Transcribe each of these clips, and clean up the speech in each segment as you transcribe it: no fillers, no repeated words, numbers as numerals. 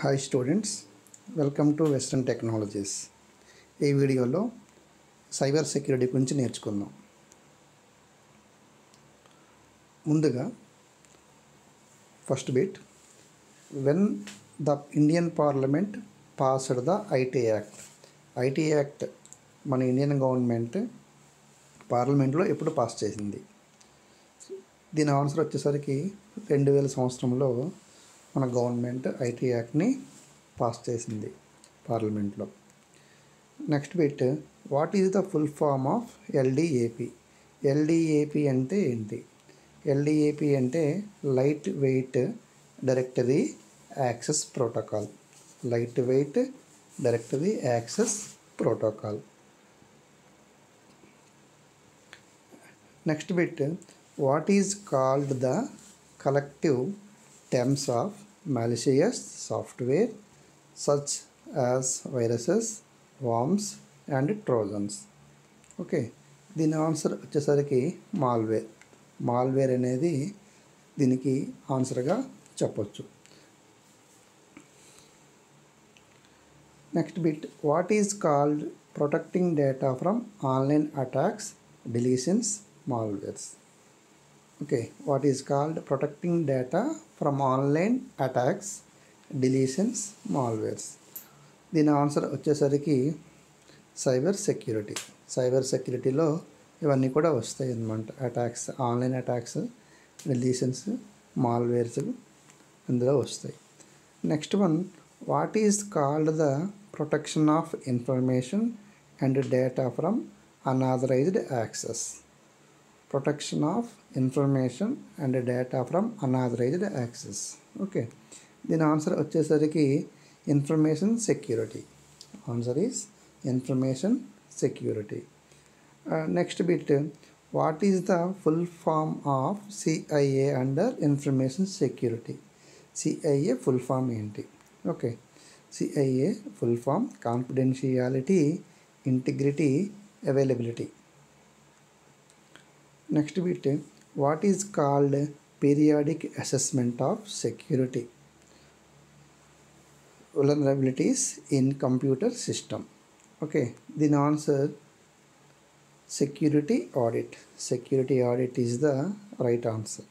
Hi students, welcome to Western Technologies. ఈ వీడియోలో cyber security గురించి నేర్చుకుందాం. ముందుగా first bit, when the Indian parliament passed the IT act. IT act మన Indian government పార్లమెంట్లో ఎప్పుడు పాస్ చేసింది? దీని ఆన్సర్ వచ్చేసరికి 2000 సంవత్సరంలో మన గవర్నమెంట్ ఐటీ యాక్ట్ని పాస్ చేసింది పార్లమెంట్లో. Next bit, what is the full form of LDAP? LDAP అంటే ఏంటి? ఎల్డిఏపి అంటే lightweight directory access protocol. Lightweight directory access protocol. Next bit, what is called the collective terms of malicious software such as viruses, worms and trojans. Okay, దీని answer వచ్చేసరికి malware. Malware అనేది దీనికి ఆన్సర్గా చెప్పొచ్చు. Next bit, what is called protecting data from online attacks, deletions, malwares? Okay, what is called protecting data from online attacks, deletions, malwares? దీని answer వచ్చేసరికి cyber security. Cyber సెక్యూరిటీలో ఇవన్నీ కూడా వస్తాయి అన్నమాట. Attacks, online attacks, deletions, malwares ఇందులో వస్తాయి. Next one, what is called the protection of information and data from unauthorised access? Protection of information and data from unauthorised access. Okay, దీని answer వచ్చేసరికి information security. Answer is information security. Next bit, what is the full form of CIA under information security? CIA full form ఏంటి? Okay, CIA full form confidentiality, integrity, availability. Next bit, what is called periodic assessment of security vulnerabilities in computer system? Okay, దీని answer security audit. Security audit is the right answer.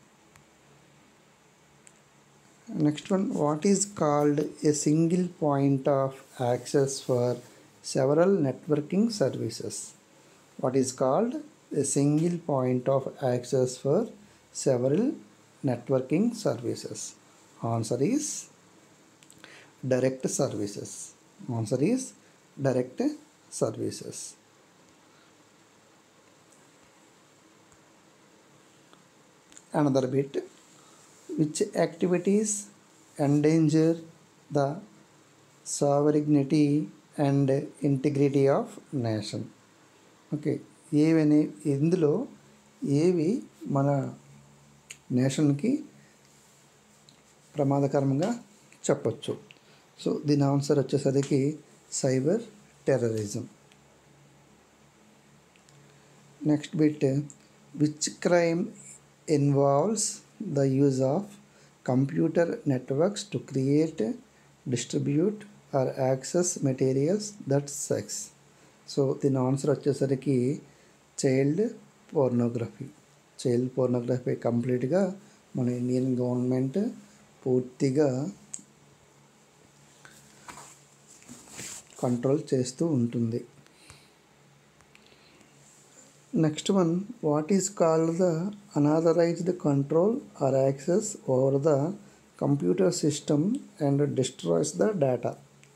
Next one, what is called a single point of access for several networking services? What is called a single point of access for several networking services? Answer is direct services. Answer is direct services. Another bit, which activities endanger the sovereignty and integrity of nation? Okay, ఏవని ఇందులో ఏవి మన నేషన్కి ప్రమాదకరంగా చెప్పచ్చు? So దీని answer వచ్చేసరికి cyber terrorism. Next bit, which crime involves the use of computer networks to create, distribute or access materials that sex? So దీని answer వచ్చేసరికి చైల్డ్ పోర్నోగ్రఫీ. చైల్డ్ పోర్నోగ్రఫీ కంప్లీట్గా మన ఇండియన్ గవర్నమెంట్ పూర్తిగా కంట్రోల్ చేస్తూ ఉంటుంది. Next one, what is called the unauthorised control or access over the computer system and destroys the data?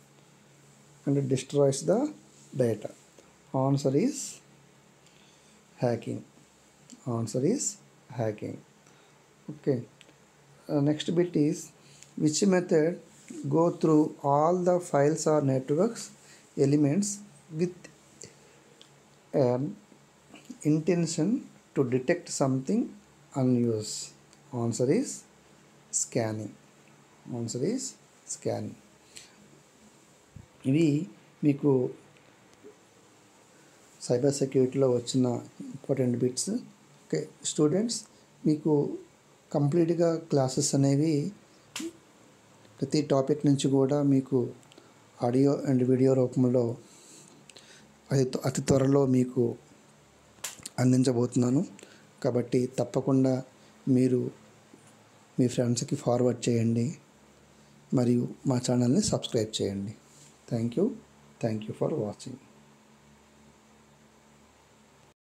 Answer is hacking. Answer is hacking. Okay. Next bit is, which method go through all the files or networks elements with an intention to detect something unused? Answer is scanning. Answer is scanning. ఇవి మీకు cyber సెక్యూరిటీలో వచ్చిన important bits. Okay students, మీకు కంప్లీట్గా classes అనేవి ప్రతి topic నుంచి కూడా మీకు ఆడియో అండ్ వీడియో రూపంలో అతి త్వరలో మీకు అందించబోతున్నాను. కాబట్టి తప్పకుండా మీరు మీ ఫ్రెండ్స్కి ఫార్వర్డ్ చేయండి మరియు మా ఛానల్ని సబ్స్క్రైబ్ చేయండి. Thank you for watching.